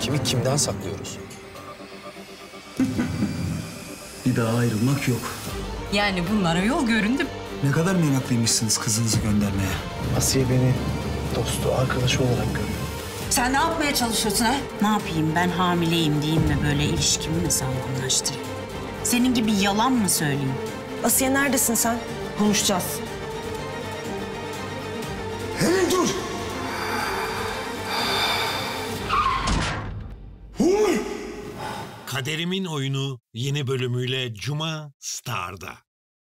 Kimi kimden saklıyoruz? Bir daha ayrılmak yok. Yani bunlara yol göründü. Ne kadar meraklıymışsınız kızınızı göndermeye. Asiye beni dostu, arkadaşı olarak görüyor. Sen ne yapmaya çalışıyorsun ha? Ne yapayım, ben hamileyim diyeyim mi, böyle ilişkimi mi sağlamlaştırayım? Senin gibi yalan mı söyleyeyim? Asiye neredesin sen? Konuşacağız. Hey dur! Kaderimin Oyunu yeni bölümüyle Cuma Star'da.